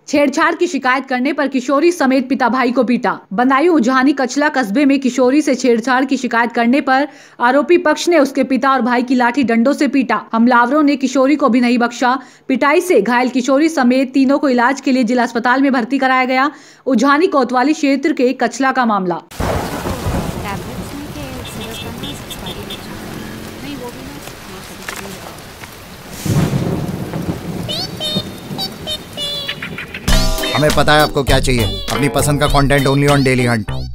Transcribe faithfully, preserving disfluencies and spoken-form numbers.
छेड़छाड़ की शिकायत करने पर किशोरी समेत पिता भाई को पीटा। बदायूं उजानी कचला कस्बे में किशोरी से छेड़छाड़ की शिकायत करने पर आरोपी पक्ष ने उसके पिता और भाई की लाठी डंडों से पीटा। हमलावरों ने किशोरी को भी नहीं बख्शा। पिटाई से घायल किशोरी समेत तीनों को इलाज के लिए जिला अस्पताल में भर्ती कराया गया। उजानी कोतवाली क्षेत्र के कचला का मामला। हमें पता है आपको क्या चाहिए। अपनी पसंद का content only on daily Hunt.